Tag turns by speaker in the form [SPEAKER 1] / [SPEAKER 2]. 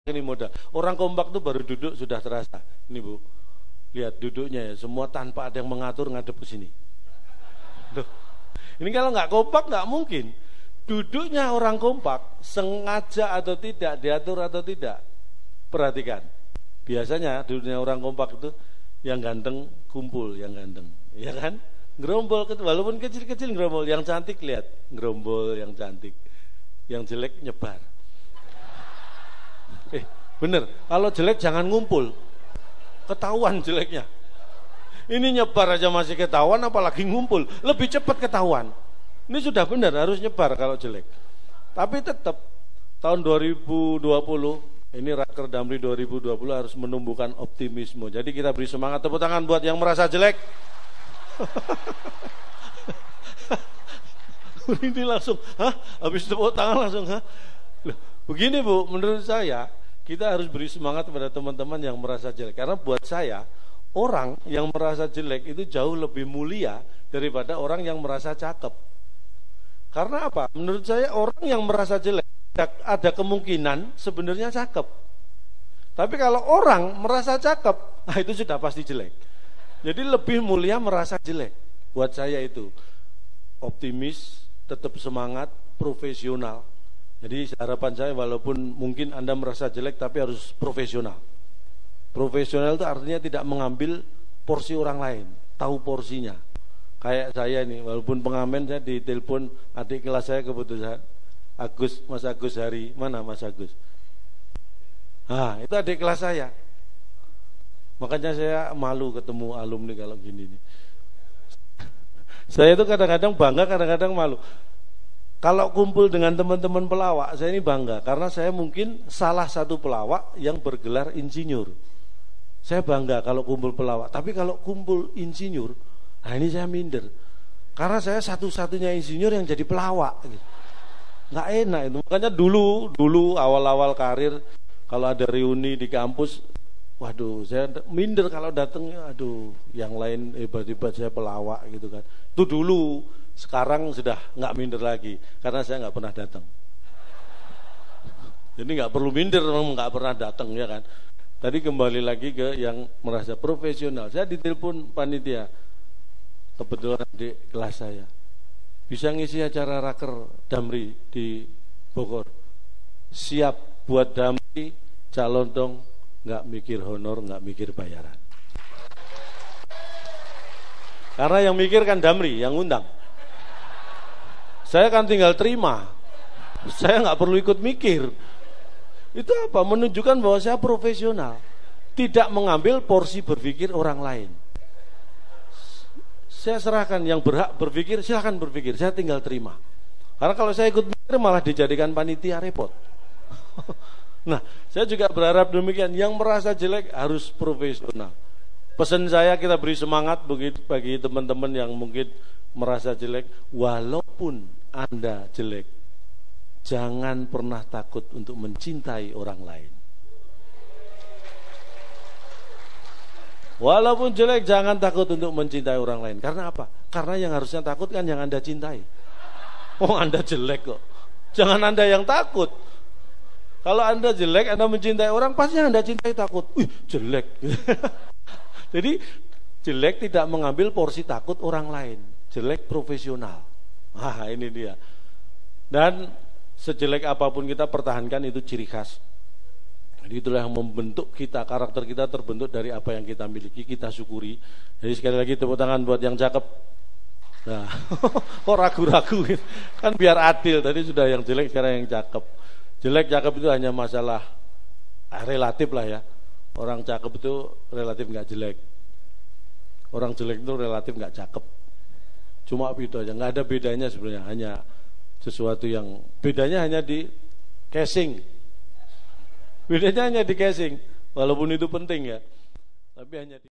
[SPEAKER 1] ini modal. Orang kompak tuh baru duduk sudah terasa. Ini Bu, lihat duduknya ya, semua tanpa ada yang mengatur ngadep ke sini. Tuh. Ini kalau nggak kompak nggak mungkin. Duduknya orang kompak, sengaja atau tidak, diatur atau tidak. Perhatikan. Biasanya duduknya orang kompak itu yang ganteng kumpul, yang ganteng, ya kan? Gerombol, walaupun kecil-kecil gerombol. Yang cantik lihat, gerombol yang cantik. Yang jelek nyebar. Bener, kalau jelek jangan ngumpul. Ketahuan jeleknya. Ini nyebar aja masih ketahuan, apalagi ngumpul. Lebih cepat ketahuan. Ini sudah benar, harus nyebar kalau jelek. Tapi tetap, tahun 2020, ini Raker Damri 2020 harus menumbuhkan optimisme. Jadi kita beri semangat, tepuk tangan buat yang merasa jelek. Ini langsung, habis tepuk tangan langsung, Loh, begini Bu, menurut saya kita harus beri semangat kepada teman-teman yang merasa jelek. Karena buat saya, orang yang merasa jelek itu jauh lebih mulia daripada orang yang merasa cakep. Karena apa? Menurut saya orang yang merasa jelek ada kemungkinan sebenarnya cakep. Tapi kalau orang merasa cakep, itu sudah pasti jelek. Jadi lebih mulia merasa jelek. Buat saya itu optimis, tetap semangat, profesional. Jadi harapan saya walaupun mungkin Anda merasa jelek tapi harus profesional. Profesional itu artinya tidak mengambil porsi orang lain, tahu porsinya. Kayak saya nih, walaupun pengamen saya ditelepon adik kelas saya kebetulan, Mas Agus Hari, mana Mas Agus? Itu adik kelas saya. Makanya saya malu ketemu alumni kalau gini nih. Saya itu kadang-kadang bangga, kadang-kadang malu. Kalau kumpul dengan teman-teman pelawak, saya ini bangga karena saya mungkin salah satu pelawak yang bergelar insinyur. Saya bangga kalau kumpul pelawak. Tapi kalau kumpul insinyur, ini saya minder. Karena saya satu-satunya insinyur yang jadi pelawak. Nggak enak itu. Makanya dulu awal-awal karir, kalau ada reuni di kampus, waduh, saya minder kalau datangnya, yang lain hebat-hebat, saya pelawak gitu kan. Itu dulu, sekarang sudah nggak minder lagi, karena saya nggak pernah datang. Jadi nggak perlu minder, nggak pernah datang ya kan. Tadi kembali lagi ke yang merasa profesional. Saya ditelepon panitia, kebetulan di kelas saya, bisa ngisi acara Raker Damri di Bogor. Siap buat Damri, calon dong. Nggak mikir honor, nggak mikir bayaran. Karena yang mikir kan Damri, yang undang. Saya kan tinggal terima. Saya nggak perlu ikut mikir. Itu apa? Menunjukkan bahwa saya profesional, tidak mengambil porsi berpikir orang lain. Saya serahkan yang berhak berpikir, silahkan berpikir. Saya tinggal terima. Karena kalau saya ikut mikir malah dijadikan panitia, repot. Nah, saya juga berharap demikian. Yang merasa jelek harus profesional. Pesan saya, kita beri semangat bagi teman-teman yang mungkin merasa jelek. Walaupun Anda jelek, jangan pernah takut untuk mencintai orang lain. Walaupun jelek, jangan takut untuk mencintai orang lain. Karena apa? Karena yang harusnya takut kan yang Anda cintai. Anda jelek kok. Jangan Anda yang takut. Kalau Anda jelek, Anda mencintai orang, pasti Anda cintai takut. Jelek. Jadi jelek tidak mengambil porsi takut orang lain. Jelek profesional. Ini dia. Dan sejelek apapun kita pertahankan, itu ciri khas. Jadi itulah yang membentuk kita, karakter kita terbentuk dari apa yang kita miliki, kita syukuri. Jadi sekali lagi tepuk tangan buat yang cakep. Nah, kok ragu-ragu gitu. Kan biar adil, tadi sudah yang jelek, sekarang yang cakep. Jelek cakep itu hanya masalah relatif lah ya. Orang cakep itu relatif nggak jelek. Orang jelek itu relatif nggak cakep. Cuma itu aja, nggak ada bedanya sebenarnya. Hanya sesuatu yang bedanya hanya di casing. Bedanya hanya di casing. Walaupun itu penting ya. Tapi hanya di